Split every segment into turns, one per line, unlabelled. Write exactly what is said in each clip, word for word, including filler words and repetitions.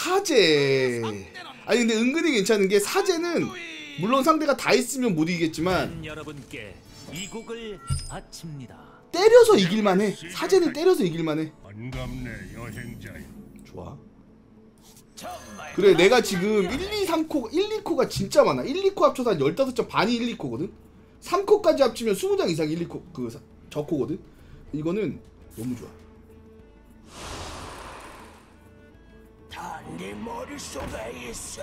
사제. 아니 근데 은근히 괜찮은 게 사제는 물론 상대가 다 있으면 못 이기겠지만
여러분께 이 곡을 바칩니다.
때려서 이길만해. 사제는 때려서 이길만해.
반갑네 여행자여.
좋아. 그래 내가 지금 일, 이, 삼 코 일, 이 코가 진짜 많아. 일, 이 코 합쳐서 한 십오 점 반이 일, 이 코거든. 삼 코까지 합치면 이십 장 이상이 일, 이 코 그 저 코거든. 이거는 너무 좋아.
다 네 머릿속에 있어.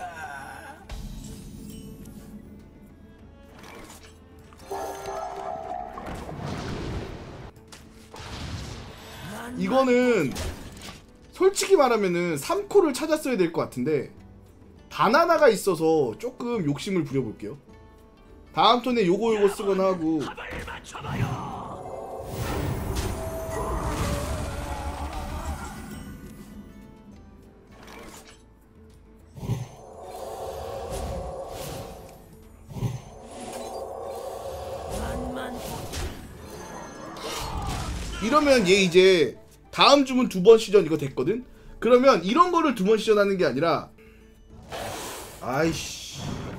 이거는 솔직히 말하면은 삼 코를 찾았어야 될 것 같은데 바나나가 있어서 조금 욕심을 부려볼게요. 다음 턴에 요거 요거 쓰거나 하고. 이러면 얘 이제 다음 주문 두 번 시전 이거 됐거든? 그러면 이런 거를 두 번 시전하는 게 아니라 아이씨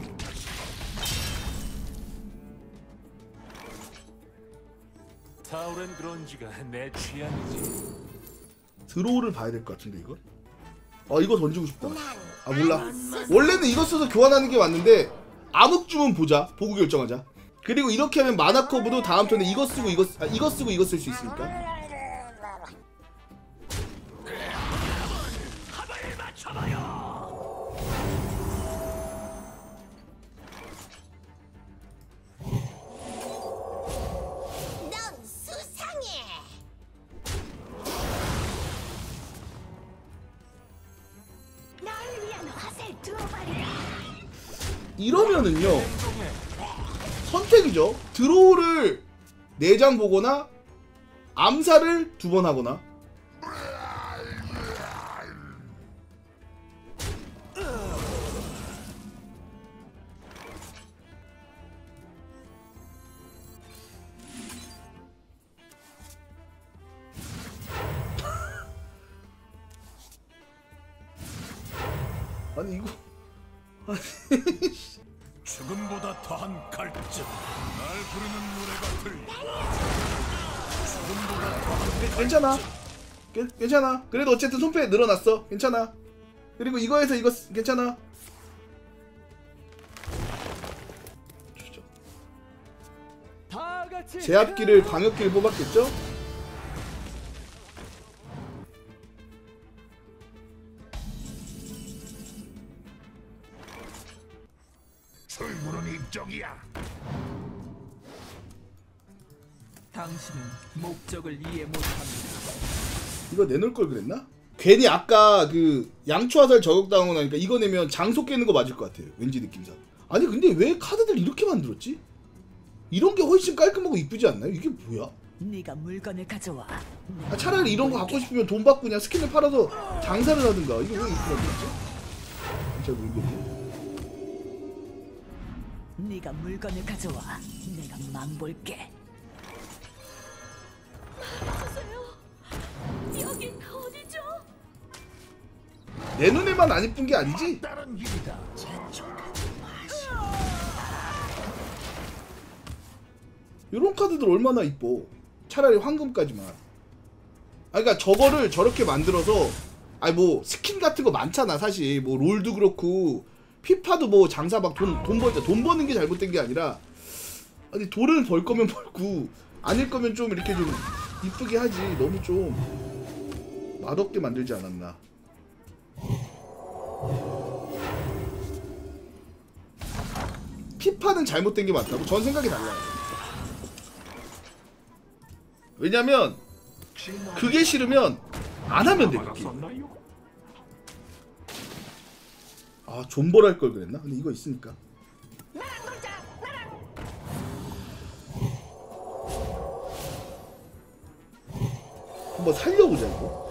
타우렌 그런지가 내 취향이지.
드로우를 봐야 될 것 같은데 이거? 아 이거 던지고 싶다. 아 몰라. 원래는 이거 써서 교환하는 게 맞는데 암흑 주문 보자. 보고 결정하자. 그리고 이렇게 하면 마나 커브도 다음 턴에 이거 쓰고 이거 쓰, 아, 이거 쓰고 이거 쓸 수 있으니까. 이러면은요 선택이죠. 드로우를 네 장 보거나 암살을 두 번 하거나. 아니 이거
죽음보다 더한 갈증. 날 부르는 노래가 들려. 죽음보다 더한
괜찮아. 괜, 괜찮아. 그래도 어쨌든 손패 늘어났어. 괜찮아. 그리고 이거에서 이거 쓰, 괜찮아. 제압기를 광역기를 뽑았겠죠?
출구는 이쪽이야.
당신은 목적을 이해 못합니다.
이거 내놓을 걸 그랬나? 괜히 아까 그 양초화살 저격당하고 나니까 이거 내면 장소 깨는 거 맞을 것 같아요. 왠지 느낌상. 아니 근데 왜 카드들 이렇게 만들었지? 이런 게 훨씬 깔끔하고 이쁘지 않나요? 이게 뭐야?
네가 물건을 가져와.
아, 차라리 이런 거 갖고 싶으면 돈 받고 그냥 스킨을 팔아서 장사를 하든가. 이게 왜 이렇게 만들었지? 잘 모르겠네.
네가 물건을 가져와. 내가 망볼게.
여긴 어디죠?
내 눈에만 안 이쁜 게 아니지?
다른 길이다.
이런 카드들 얼마나 이뻐. 차라리 황금까지만. 아 그러니까 저거를 저렇게 만들어서 아니 뭐 스킨 같은 거 많잖아 사실. 뭐 롤도 그렇고 피파도 뭐 장사 막 돈 돈 벌자. 돈 버는 게 잘못된 게 아니라 아니 돈을 벌 거면 벌고 아닐 거면 좀 이렇게 좀 이쁘게 하지. 너무 좀 맛없게 만들지 않았나. 피파는 잘못된 게 맞다고? 전 생각이 달라요. 왜냐면 그게 싫으면 안 하면 돼. 그렇게. 아 존벌 할 걸 그랬나? 근데 이거 있으니까. 한번 살려보자 이거.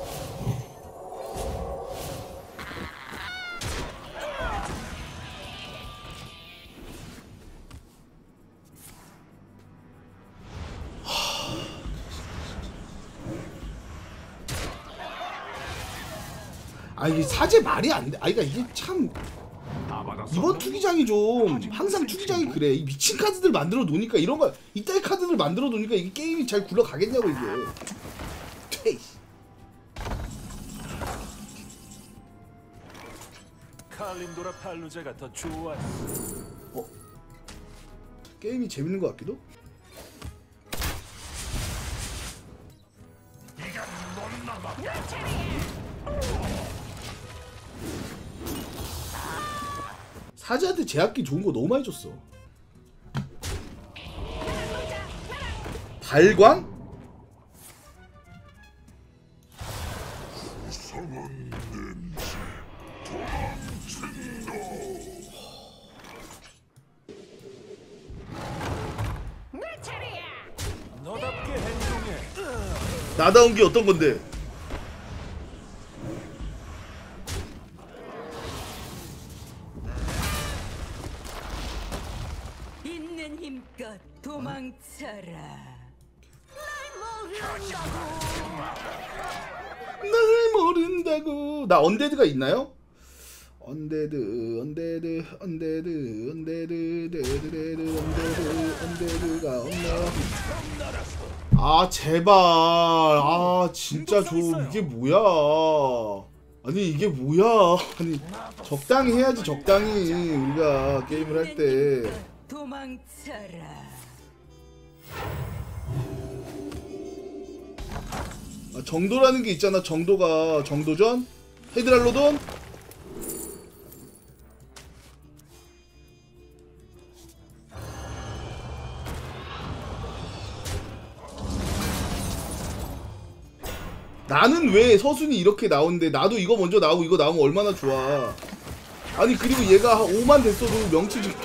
아 이게 사제 말이 안 돼. 아 그러니까 이게 참
다 받았어.
이번 투기장이 좀 항상 투기장이 그래. 이 미친 카드들 만들어 놓으니까 이런 거 이따위 카드들 만들어 놓으니까 이게 게임이 잘 굴러가겠냐고 이게. 퇴.
칼림도라 팔루자가 더 좋았어.
어? 게임이 재밌는 것 같기도? 사자한테 제압기 좋은 거 너무 많이 줬어. 발광?
너답게 행동해.
나다운 게 어떤 건데?
있는 힘껏 도망쳐라.
날 모른다고. 나 언데드가 있나요? 언데드 언데드 언데드 언데드 데드데드 언데드 언데드가 없나요? 아 제발. 아 진짜 좀 이게 뭐야. 아니 이게 뭐야. 아니 적당히 해야지. 적당히 우리가 게임을 할 때.
도망쳐라.
아, 정도라는 게 있잖아. 정도가 정도전? 헤드랄로돈? 나는 왜 서순이 이렇게 나오는데 나도 이거 먼저 나오고 이거 나오면 얼마나 좋아. 아니 그리고 얘가 오만 됐어도 명치 좀...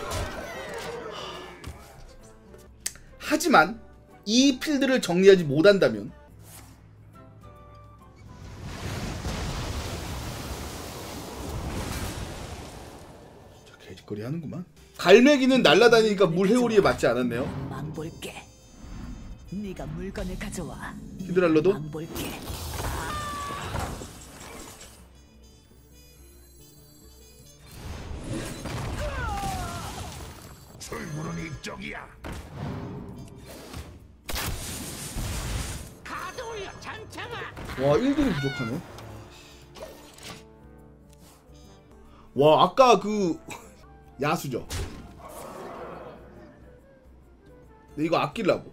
하지만 이 필드를 정리하지 못한다면 진짜 개짓거리 하는구만. 갈매기는 날아다니니까 물회오리에 맞지 않았네요.
망볼게. 네가 물건을 가져와.
히드랄로도?
망볼게.
출구는 이쪽이야.
가도 올려 장창아.
와 일 딜이 부족하네. 와 아까 그 야수죠. 근데 이거 아끼려고.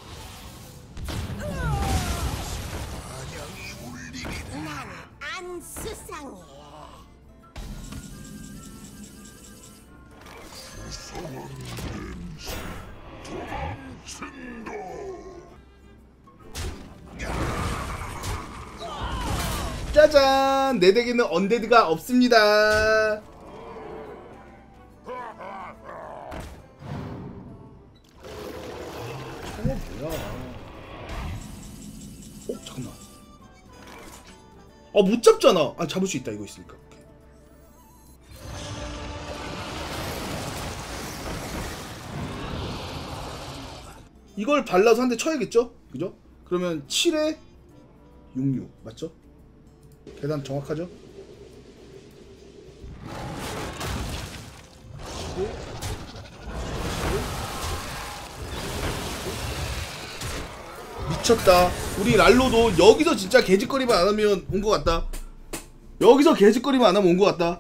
안 수상해.
짜잔! 내 덱에는 언데드가 없습니다. 저거 뭐야? 어 잠깐만. 아 못 잡잖아. 아 잡을 수 있다. 이거 있으니까. 오케이. 이걸 발라서 한 대 쳐야겠죠? 그죠? 그러면 칠에 육십육 맞죠? 계산 정확하죠? 미쳤다. 우리 랄로도 여기서 진짜 개짓거리만 안 하면 온 것 같다. 여기서 개짓거리만 안 하면 온 것 같다.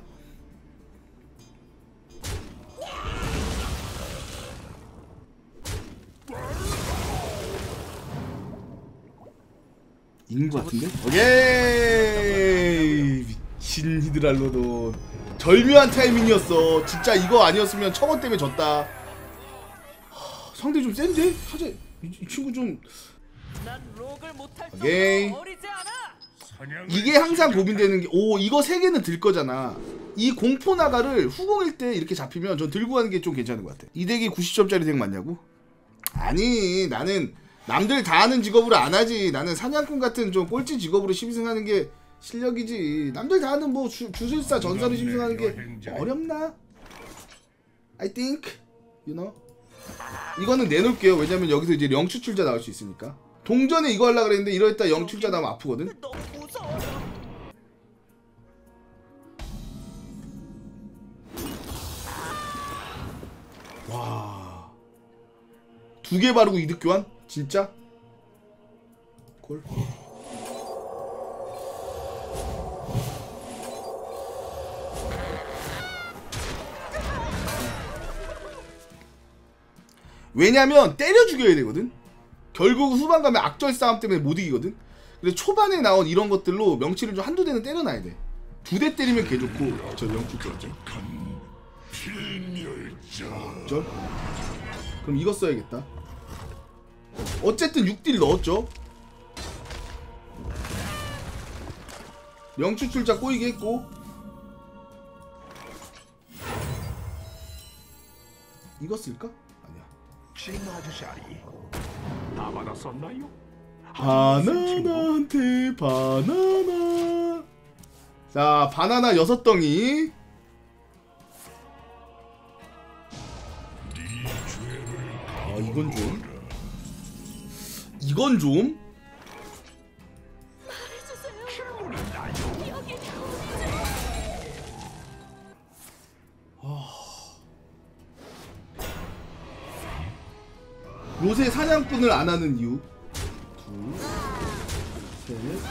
이긴 것 같은데? 오케이! 미친 히드랄로도 절묘한 타이밍이었어. 진짜 이거 아니었으면 청원 때문에 졌다. 하, 상대 좀 센데? 사제 이, 이 친구 좀
난 록을 못할
오케이.
정도로 어리지 않아.
사냥을
이게 항상 고민되는 게, 오 이거 세 개는 들 거잖아. 이 공포 나가를 후공일 때 이렇게 잡히면 전 들고 가는 게 좀 괜찮은 것 같아. 이 덱이 구십 점짜리 덱 맞냐고? 아니 나는 남들 다 하는 직업으로 안 하지. 나는 사냥꾼 같은 좀 꼴찌 직업으로 심승하는 게 실력이지. 남들 다 하는 뭐 주, 주술사 전사로 심승하는 게 어렵나? I think, you know. 이거는 내놓을게요. 왜냐면 여기서 이제 영추출자 나올 수 있으니까. 동전에 이거 하려고 그랬는데 이러다 영출자 나오면 아프거든.
너무 무서워.
와. 두 개 바르고 이득 교환? 진짜? 콜. 왜냐면 때려 죽여야 되거든. 결국 후반 가면 악절 싸움 때문에 못 이기거든. 근데 초반에 나온 이런 것들로 명치를 좀 한두 대는 때려놔야 돼. 두 대 때리면 개 좋고. 저 명치 줬죠. 악절. 그럼 이거 써야겠다. 어쨌든 육 딜 넣었죠. 명추출자 꼬이게 했고. 이거 쓸까? 아니야.
진아저씨 다 받았었나요?
바나나한테 바나나. 자, 바나나 여섯 덩이. 아, 이건 좀. 이건 좀. 요새 사냥꾼을 안 하는 이유. 둘, 셋, 넷.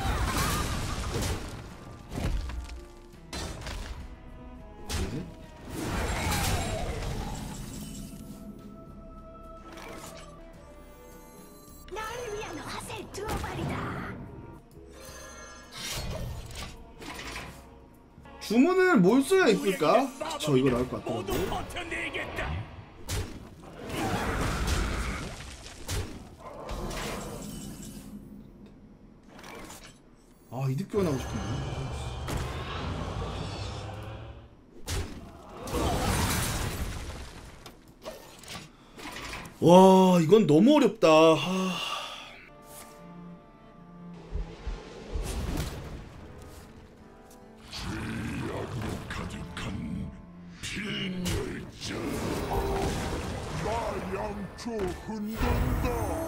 나를 위한 화살 두 발이다.
주문을 뭘 써야 이쁠까? 저 이거 나올 것
모두
같더라고.
버텨내겠다.
아, 이득 교환하고 싶은데. 와, 이건 너무 어렵다. 하...
가득한 필멸자. 나 양초 흔든다.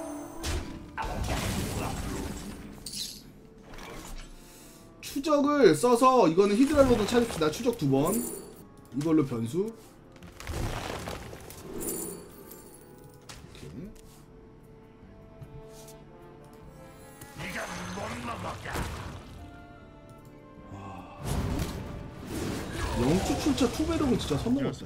추적을 써서 이거는 히드랄로도 차립시다. 추적 두 번. 이걸로 변수. 오케이.
네가 못 넘어가.
영추 출처 투배력은 진짜 선 넘었어.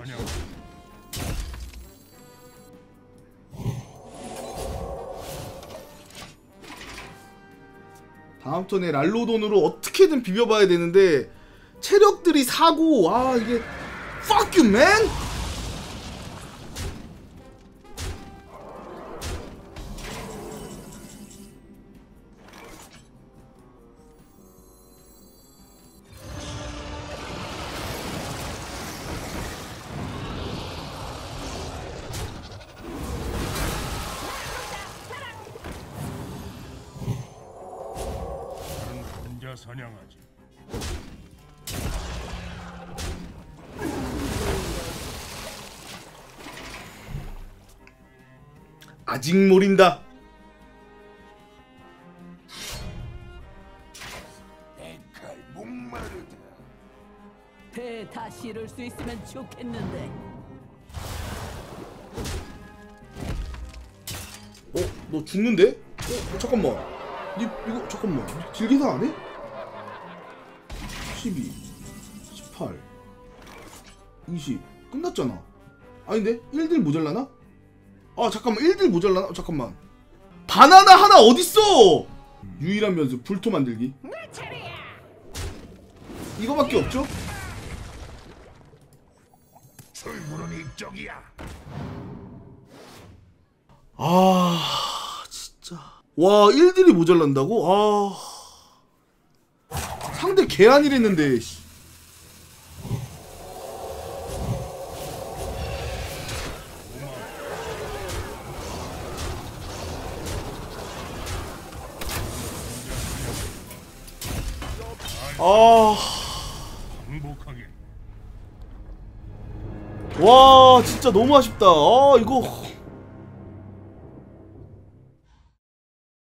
다음 턴에 랄로돈으로 어떻게든 비벼봐야 되는데 체력들이 사고. 아, 이게 fuck you man.
혼자 사냥하지.
아직 모른다.
내칼 목마르다.
배 다시 이룰 수 있으면 좋겠는데.
어? 너 죽는데? 어? 잠깐만. 니 이거 잠깐만. 질기사 안 해? 십이, 십팔, 이십 끝났잖아. 아닌데? 일 딜 모자라나? 아 잠깐만, 일 딜 모자라나? 어, 잠깐만. 바나나 하나 어딨어? 유일한 변수 불토 만들기. 이거밖에 없죠?
출구는 이쪽이야.
아 진짜. 와, 일 딜이 모자란다고? 아 상대 개안이랬는데. 아,
행복하게.
와 진짜 너무 아쉽다. 아 이거